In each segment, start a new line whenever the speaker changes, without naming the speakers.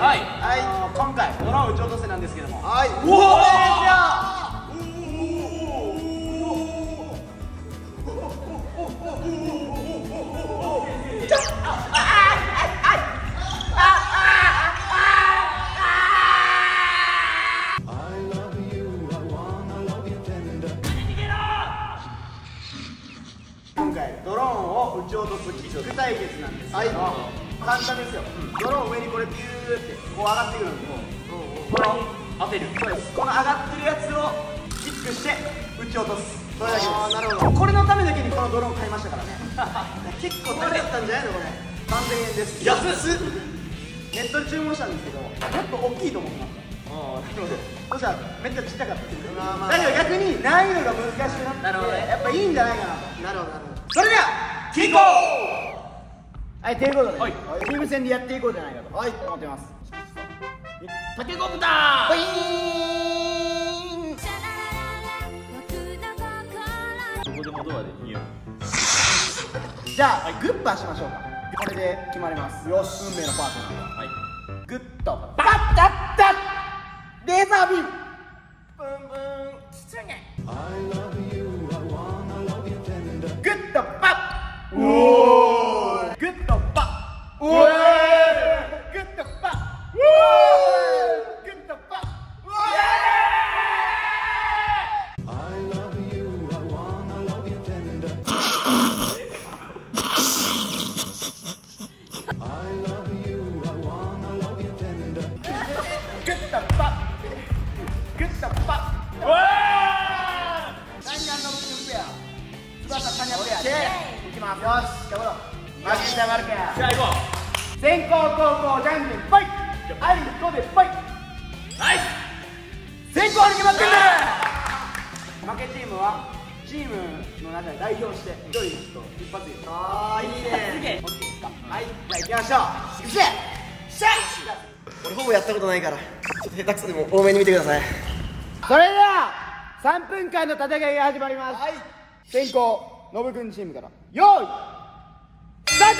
はい、今回ドローン撃ち落とせなんですけども、はい、お今回ドローンを撃ち落とすキック対決なんですけど、簡単ですよ。ドローン上にこれビューってこう上がってくるんで、この当てる、そうです。この上がってるやつをキックして撃ち落とす、それだけです。なるほど。これのためだけにこのドローン買いましたからね。結構高かったんじゃないのこれ。3000円です。安っ。ネットで注文したんですけど、もっと大きいと思ってました。そしたらめっちゃちっちゃかったです。だけど逆に難易度が難しくなって、やっぱいいんじゃないかなと。なるほどなるほど。それではキックオフ。はい、ということでチーム戦でやっていこうじゃないかと思ってます。タケコプター。
どこでもドアで見よう。
じゃあグッパーしましょうか。これで決まります。よし、運命のパートナーはグッとバッタッタッレーザービームブンブンキツネグッとバッおーグッとバッおーグッとバッおーグッとバッおよし、頑張ろう。マジで頑張るか。じゃあ行こう。先攻後攻じゃんけんぽい。あいこでぽい。はい。先行に決まってんだ。負けチームはチームの中で代表して一人の人一発言う。ああ、いいね。オッケーですか。はい。じゃあ行きましょう。行くぜ。シャイ。
俺ほぼやったことないからちょっと下手くそでも多めに見てください。
それでは3分間の戦いが始まります。はい。先攻ノブくんチームから用意スタート。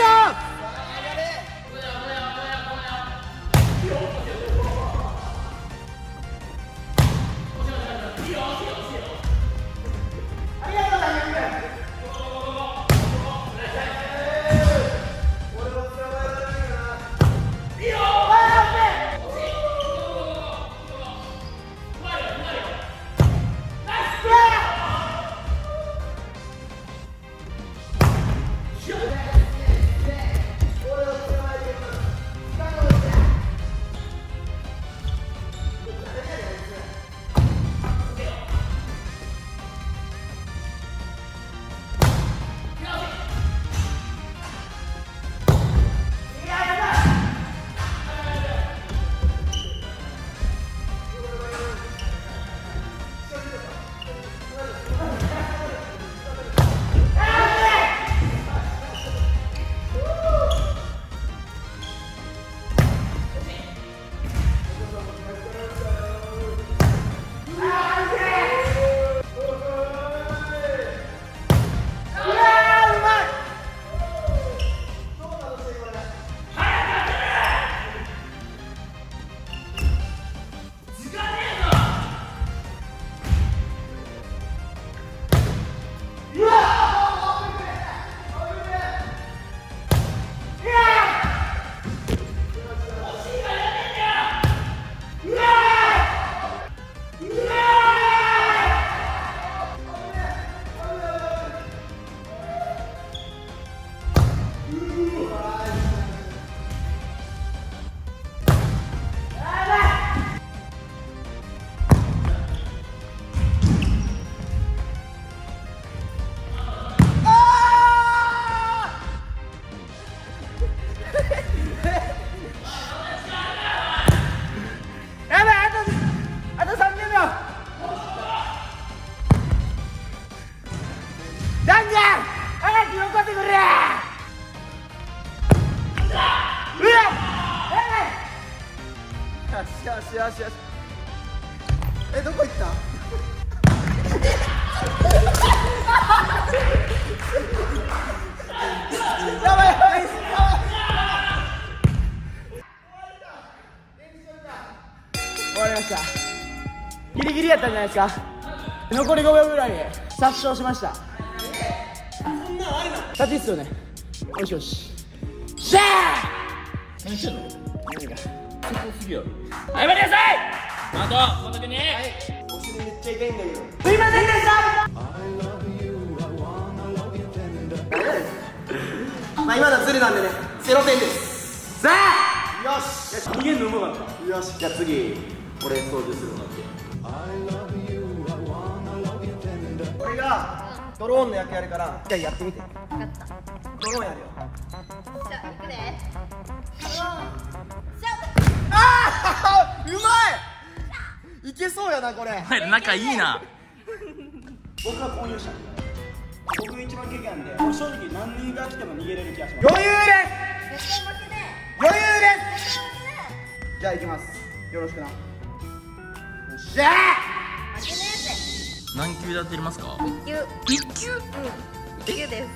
よしよし。どこ行った？やばいやばい。 した。ギリギリやったんじゃないですか。残り5秒ぐらいで殺傷しました。そんなんあれな勝ちっすよね。よしよしシャー
何してんの？
何が
すごすぎやろ。謝りなさい。あとこの時に
お尻めっちゃ痛いんだけど。
すいませんでした。
まあ今のはズルなんでね、0点です。
さあ
よし
逃げるのうまかった。
よし、
じゃあ次これ操縦するのって。
これがドローンの役やるから、じゃあやってみて。
分かった。
ドローンやるよ。
じゃあ行くで。ドローンシャ
あーうまい。いけそうやなこれ。
お前ら仲いいな。
僕が購入したんで、僕一番経験あるんで、もう正直何人が来ても逃げれる気がします。余裕で
絶対負けね
す。余裕で
絶
す。
対
じゃあ行きます。よろしくな。よっしゃ
負けね
何球で当てれますか？
えぜ。一球。うん。一球です。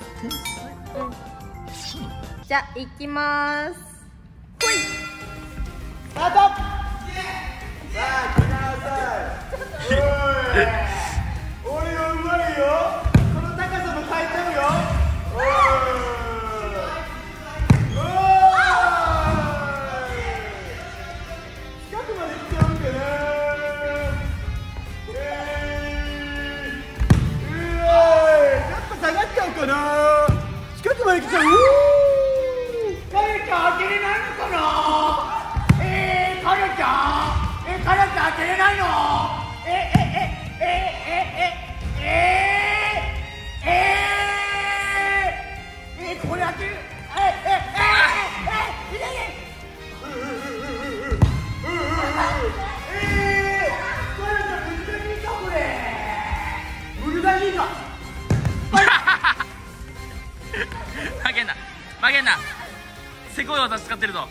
じゃあ行きまーす。ほい。
スタート。さあ来なさい。俺はうまいよ。この高さも変えちゃうよ。近くまで来ちゃうかな。ちょっと下がっちゃうかな。近くまで来ちゃう。誰か当てれないのかな。カレちゃん、カレちゃん当てれないの。これ当てる。
負けんな。せこい技使ってるぞ。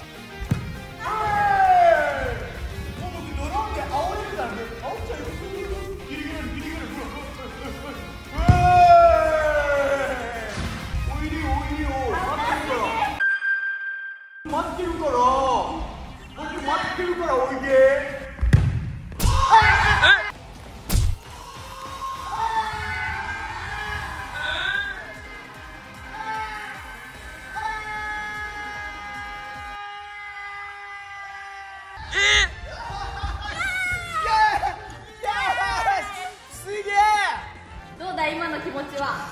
待ってるからおいで。
どうだ今の気持ちは。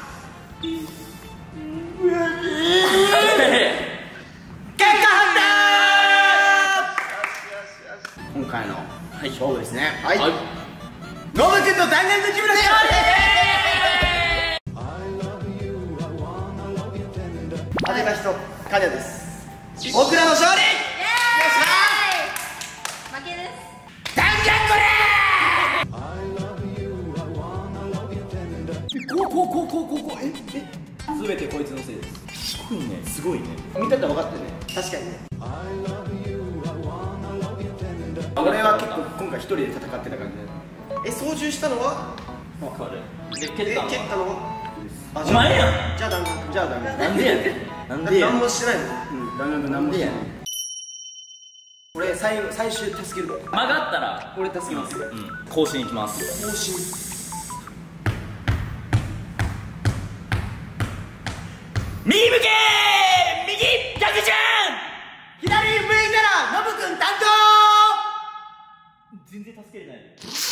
今回の勝負ですね。
はい。
はい。
ノブ君と弾丸の木村さん。
当てた人、カニャです。僕らの勝利。
負けです。
弾丸これ。
すべてこいつのせいです。すごいね。すごいね。
見てたら分かったよね。
確かにね。
俺は結構今回一人で戦ってた感じで。
操縦したのは？
これ。で蹴ったの。
蹴ったのは？あ、
お前やん。
じゃあ弾丸。
じゃあ弾丸。
なんでやねん。なんでやねん。
何もしてないの。
弾丸なんでやねん。俺最終助ける。
曲がったら
俺助けますよ。
更新いきます。
更新。
右向け右逆じゃん。
左向いたらノブ君担
全然助けれない。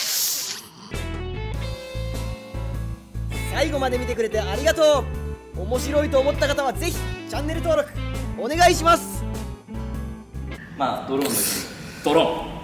最後まで見てくれてありがとう。面白いと思った方はぜひチャンネル登録お願いします。
まあドローンです。ドローン。